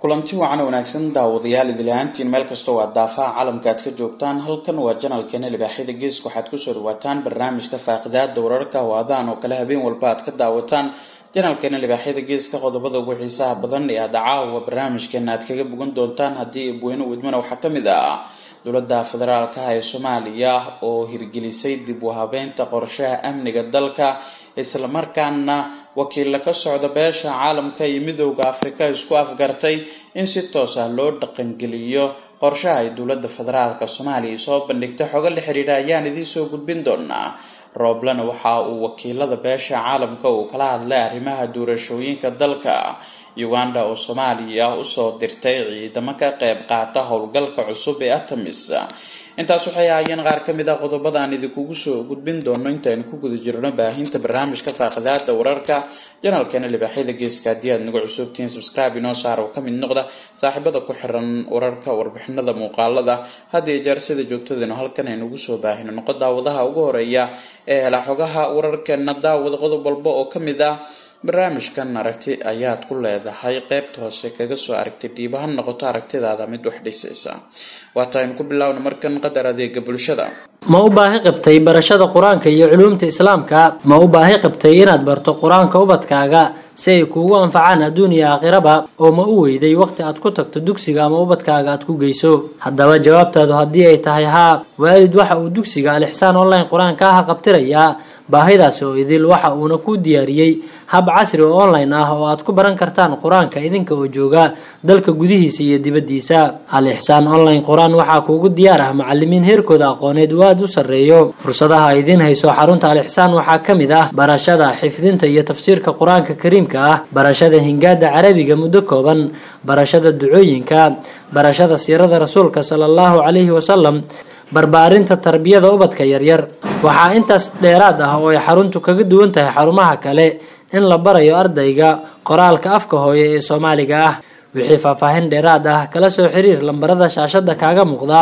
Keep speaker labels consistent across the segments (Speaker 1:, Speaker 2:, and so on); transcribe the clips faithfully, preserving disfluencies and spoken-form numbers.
Speaker 1: kulanti wacan wanaagsan daawadayaal idilaantiin meel kasta oo daafaha caalamka aad ka joogtaan halkan waa channelkeena libaaxida geeska waxaad ku soo dhawaataan barnaamijka faaqidaada wararka oo aadaan oo kala habeen walba aad ka daawataan channelkeena libaaxida geeska qodobada ugu xiisaha badan ee dacaawa barnaamijkeena aad kaga bogan doontaan hadii buuno wadmana waxa kamid ah dowladda federaalka ee Soomaaliya oo hirgelisay dib u habeynta qorshaha amniga dalka isla markaana wakiil ka socda beesha caalamka iyo midowga Afrika isku afgartay in si toos ah loo dhaqan geliyo qorshaha ay dowladda federaalka Soomaaliya soo bandhigtay xogo la xiriira ayaan idin soo gudbin doonaa. Roblana waxa uu wakiilada beesha caalamka uu kala hadlay arrimaha doorashooyinka dalka Uganda oo Soomaaliya u soo dirtay ciidamo ka qayb qaata howlgalka cusub ee Atamis. intaas waxay ahaayeen qaar ka mid ah qodobada aan idinku soo gudbin doono inta aan ku guda jirno baahinta barnaamijka faaqidaada wararka channelkeena libaaxida geeska hadii aad nagu cusubtiin subscribe inoo saar oo ka mid noqda saaxiibada ku xiran wararka warbixinada muuqaalada hadii jeer sida joogtadana halkan aynu ugu soo baahino noqo daawadaha ugu horeeya ee hela xogaha wararkeena daawada qodob walba oo ka mid ah barnaamijkan aragti ayaad ku leedahay qaybta hoose kaga soo aragtay diibahan noqoto aragtidaada mid wax dhisaysa wataan ku bilaawna markan qadar adeega bulshada
Speaker 2: ma u baahi qabtay barashada quraanka iyo culuumta islaamka ma u baahi qabtay inaad barto quraanka ubadkaaga si ay kugu anfacaan adduun iyo aakhiraba oo ma u weyday waqti aad ku tagto dugsiga ama ubadkaaga aad ku geyso haddaba jawaabtaadu haddii ay tahay haa waalid waxa uu dugsiga Al-Ihsaan online quraanka ah qabtiraya baahidaas oo idil waxa uu ku diyaariyay hab casri oo online ah oo aad ku baran kartaan quraanka idinka oo jooga dalka gudihiisa iyo dibadiisa Al-Ihsaan online quraan waxa kuugu diyaar ah macallimiin heerkooda aqooneed aad u sareeyo fursadaha idin hayso xarunta Al-Ihsaan waxa kamid ah barashada xifdinta iyo tafsiirka quraanka kariimka ah barashada hingaada carabiga muddo kooban barashada ducooyinka barashada siirada rasuulka sallallahu alayhi wasallam barbaarinta tarbiyada ubadka yaryar waxa intaas dheeraad ah oo ay xaruntu kaga duwan tahay xarumaha kale in la barayo ardayga qoraalka afka hooyo ee Soomaaliga ah wixii faahfaahin dheeraad ah kala soo xiriir lambarada shaashada kaaga muuqda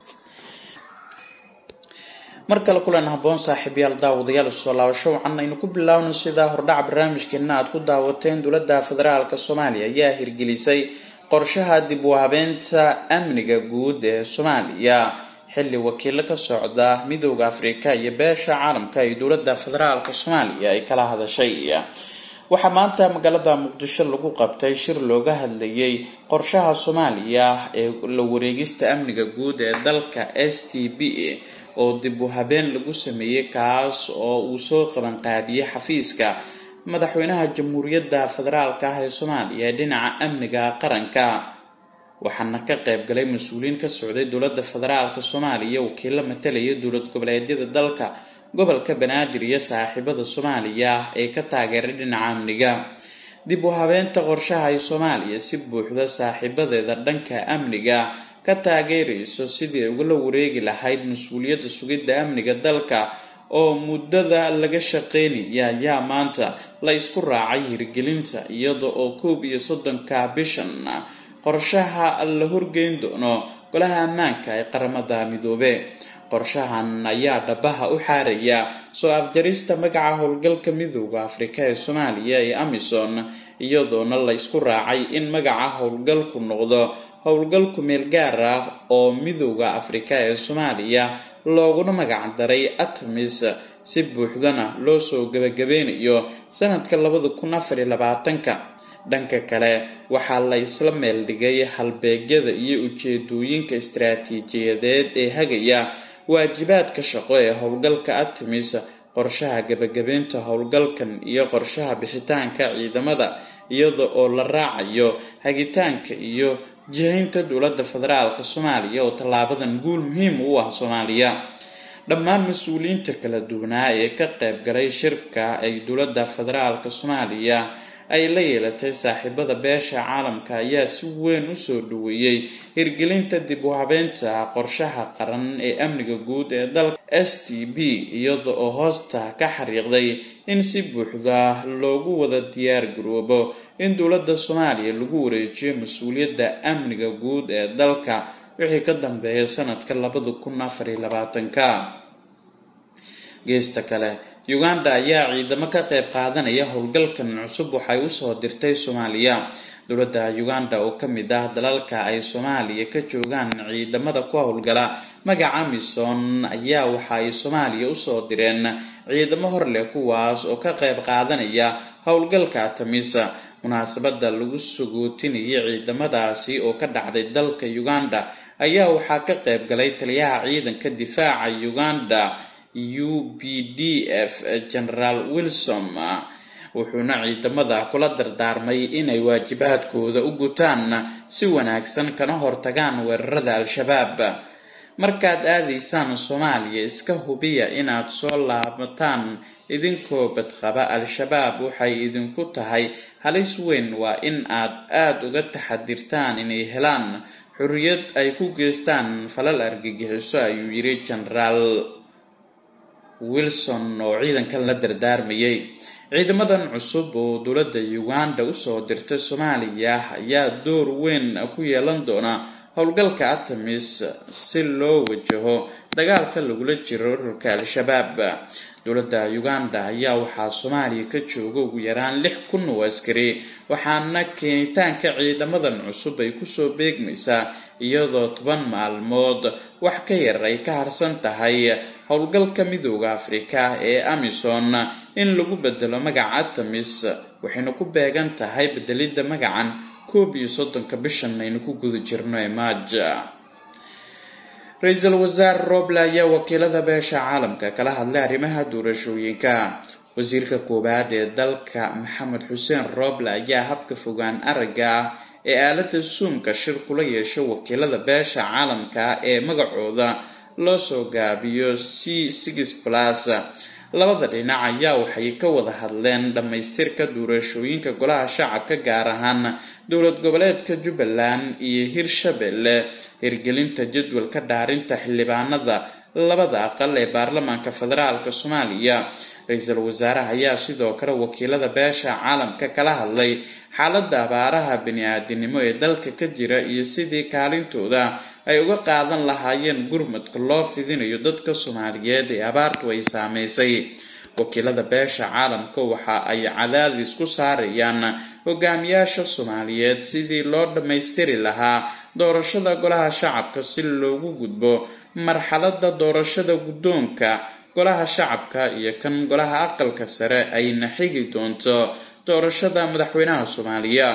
Speaker 1: marka la kulan haboon saaxiibayaal daawadayaal soo laabasho waxaan aynu ku bilaawno sida hordhac barnaamijkeena aad ku daawateen dowladda federaalka Soomaaliya ayaa hirgelisay qorshaha dib u habeynta amniga guud ee Soomaaliya xilli wakiil ka socda midowga Afrika iyo beesha caalamka ee dowladda federaalka Soomaaliya ay kala hadashay waxa maanta magaalada Muqdisho lagu qabtay shir looga hadlayay qorshaha Soomaaliya ee la wareegista amniga guud ee dalka S T B oo dib u habeen lagu sameeyay kaas oo uu soo qaban qaadiyay xafiiska madaxweynaha jamhuuriyadda federaalka ee Soomaaliya dhinaca amniga qaranka waxaana ka qayb galay mas'uuliin ka socday dowladda federaalka Soomaaliya wakiilada matalaya dowlad goboleedyada dalka gobolka Banaadir iyo saaxiibada Soomaaliya ee ka taageeray dhinaca amniga dib u habeynta qorshaha ay Soomaaliya si buuxda saaxiibadeeda dhanka amniga ka taageerayso sidii ugu la wareegi lahayd mas'uuliyadda sugidda amniga dalka oo muddada laga shaqeynaya ayaa maanta la isku raacay hirgelinta iyadoo oo koob iyo soddonka bishan qorshaha la horgeyn doono golaha ammaanka ee qaramada midoobay qorshahan ayaa dhabaha u xaaraya soo afjarista magaca howlgalka midowga Afrika ee Soomaaliya ee AMISOM iyadoo la isku raacay in magaca howlgalku noqdo howlgalku meel gaar ah oo midowga Afrika ee Soomaaliya looguna magac daray Atamis si buuxdana loo soo gabagabeynayo sanadka laba kun iyo afar iyo labaatan dhanka kale waxa la isla meel dhigay halbeegyada iyo ujeedooyinka istiraatiijiyadeed ee hagaya waajibaadka shaqo ee howlgalka Atamis qorshaha gabagabeynta howlgalkan iyo qorshaha bixitaanka ciidamada iyadoo oo la raacayo hagitaanka iyo jihaynta dowladda federaalka Soomaaliya oo talaabadan guul muhiim u ah Soomaaliya dhammaan mas'uuliyiinta kala duwan ee ka qayb galay shirka ay dowladda federaalka Soomaaliya ay la yeelatay saaxiibada beesha caalamka ayaa si weyn u soo dhaweeyay hirgelinta dib u habeynta qorshaha qaran ee amniga guud ee dalka S T B iyadoo oo hoosta ka xariiqday in si buuxda loogu wada diyaar garoobo in dowladda Soomaaliya lagu wareejiyo mas'uuliyadda amniga guud ee dalka wixii ka dambeeyay sanadka laba kun iyo afar iyo labaatan geesta kale Uganda ayaa ciidamo ka qayb qaadanaya howlgalkan cusub waxay u soo dirtay Soomaaliya. Dowladda Uganda oo ka mid ah dalalka ay Soomaaliya ka joogaan ciidamada ku howlgala magaca AMISOM ayaa waxa ay Soomaaliya u soo direen ciidamo hor leh kuwaas oo ka qayb qaadanaya howlgalka ATMIS. Munaasabada lagu sugootinayay ciidamadaasi oo ka dhacday dalka Uganda ayaa waxaa ka qayb galay taliyaha ciidanka difaaca Uganda U P D F General Wilson, wuxuuna ciidamada kula dardaarmay inay waajibaadkooda u gutaan si wanaagsan kana hortagaan weerarada Al-Shabaab. Markaad aadaysaan Soomaaliya iska hubiya inaad soo laabataan idinkoo badqaba. Al-Shabaab waxay idinku tahay halis weyn, waa in aad aad uga taxadirtaan inay helaan xurriyad ay ku geystaan falal argagixiso, ayuu yiri General Wilson oo ciidankan la dardaarmayay. Ciidamadan cusub oo dowladda Uganda u soo dirtay Soomaaliya ayaa door weyn ku yeelan doona howlgalka ATMIS si loo wajaho dagaalka lagula jiro ururka Al-Shabaab. Dowladda Uganda ayaa waxaa Soomaaliya ka jooga ugu yaraan lix kun oo askari, waxaana keenitaanka ciidamadan cusub ay ku soo beegmaysaa iyadoo toban maalmood wax ka yar ay ka harsan tahay howlgalka midowga Afrika ee AMISOM in lagu bedelo magaca ATMIS, waxayna ku beegan tahay bedelidda magacan koob iyo soddonka bishan aynu ku guda jirno ee Maaja. Ra'iisul Wasaare Roble ayaa wakiilada beesha caalamka kala hadlay arrimaha doorashooyinka. Wasiirka koobaad ee dalka Maxamed Xuseen Roble ayaa habka fogaan aragga ee aaladda Zoom-ka shir kula yeeshay wakiilada beesha caalamka ee magacooda loo soo gaabiyo C six plus. Labada dhinac ayaa waxay ka wada hadleen dhamaystirka doorashooyinka golaha shacabka, gaar ahaan dowlad goboleedka Jubbaland iyo Hirshabelle, hirgelinta jadwalka dhaarinta xildhibaanada labada aqal ee baarlamaanka federaalka Soomaaliya. Ra'iisul Wasaaraha ayaa sidoo kale wakiilada beesha caalamka kala hadlay xaaladda abaaraha bini'aadanimo ee dalka ka jira iyo sidii kaalintooda ay uga qaadan lahaayeen gurmadka loo fidinayo dadka Soomaaliyeed ee abaartu ay saameysay. Wakiilada beesha caalamka waxa ay cadaadis ku saarayaan hogaamiyaasha Soomaaliyeed sidii loo dhamaystiri lahaa doorashada golaha shacabka si loogu gudbo marxaladda doorashada guddoonka golaha shacabka iyo kan golaha aqalka sare ayna xigi doonto doorashada madaxweynaha Soomaaliya.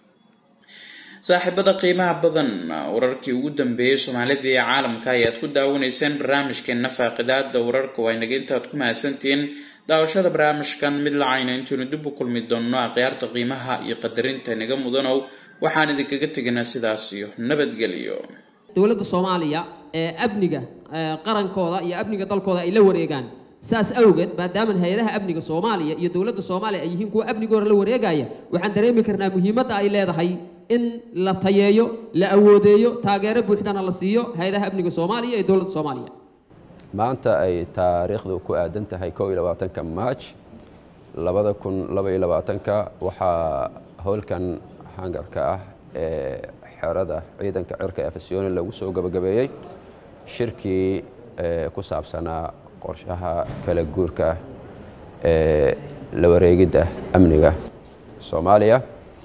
Speaker 1: saaxiibada qiimaha badan, wararkii ugu dambeeyay Soomaalida iyo caalamka ayaad ku daawanaysaan barnaamijkeena Faaqidaada Wararka. waa inaga intaad ku mahadsantiin daawashada barnaamijkan mid lacayna intaanu dib u kulmi doono akhyaarta qiimaha iyo qadarinta inaga mudanow. waxaan idinkaga tegaynaa sidaas iyo nabadgelyo.
Speaker 3: dowladda Soomaaliya ee amniga qarankooda iyo amniga dalkooda ay la wareegaan, saas awgeed maadaama hay'adaha amniga Soomaaliya iyo dowladda Soomaaliya ay yihiin kuwa amnigooda la wareegaya, waxaan dareemi karnaa muhiimadda ay leedahay in la tayeeyo, la awoodeeyo, taageero buuxdana la siiyo hay'adaha amniga Soomaaliya iyo dowladda Soomaaliya.
Speaker 4: maanta ay taariikhdu ku aadan tahay kow iyo labaatanka March labada kun laba iyo labaatanka waxaa howlkan hangarka ah ee xerada ciidanka cirka ee Afisyooni lagu soo gabagabeeyay shirkii ku saabsanaa qorshaha kala guurka ee la wareegidda amniga Soomaaliya.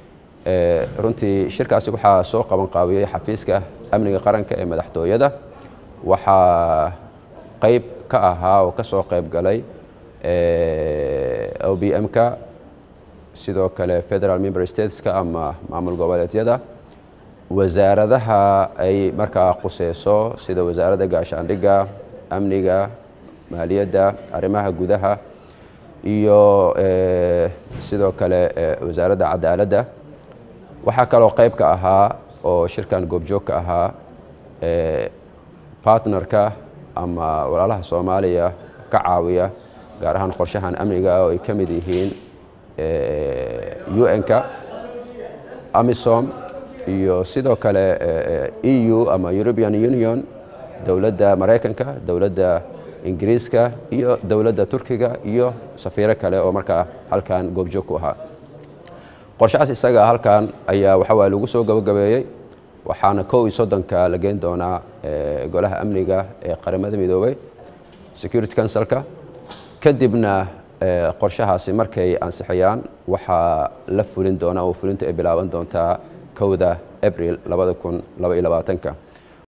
Speaker 4: runtii shirkaasi waxaa soo qaban qaabiyay xafiiska amniga qaranka ee madaxtooyada. waxaa qayb ka ahaa oo ka soo qayb galay O B M-ka, sidoo kale Federal Member States-ka ama maamul goboleedyada, wasaaradaha ay markaa quseyso sida wasaaradda gaashaandhigga, amniga, maaliyadda, arrimaha gudaha iyo sidoo kale wasaaradda cadaaladda. waxaa kaloo qayb ka ahaa oo shirkan goobjoog ka ahaa partnerka ama walaalaha Soomaaliya ka caawiya gaar ahaan qorshahan amniga oo ay ka mid yihiin U N-ka, AMISOM iyo sidoo kale E U ama European Union, dowladda Mareykanka, dowladda Ingiriiska iyo dowladda Turkiga iyo safiiro kale oo markaa halkan goobjoog ku ahaa. qorshahaas isaga halkan ayaa waxa waa lagu soo gabagabeeyay, waxaana kow iyo soddonka la geyn doonaa golaha amniga ee qaramada midoobay Security Council-ka, kadibna qorshahaasi markay ansixiyaan waxaa la fulin doona oo fulinta ay bilaaban doontaa kowda abriil labada kun laba iyo labaatanka